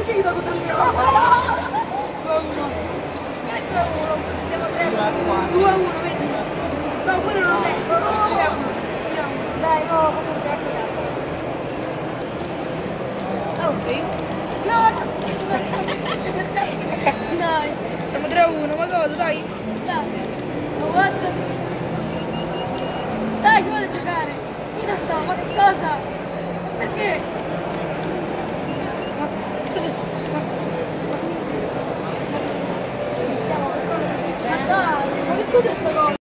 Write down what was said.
perché io devo 3-1? 2-1. Che 2-1? Così siamo 3-1. 2-1, vedi? No, quello non è. Dai, no, facciamo 3 ok. No, no. Dai. Siamo 3-1, ma cosa, dai? Dai. Ma what? Dai, ci vado a giocare. Io sto, ma che cosa? Ma perché? Ma cosa Stiamo quest'anno. Ma dai, ma che scusa sta cosa?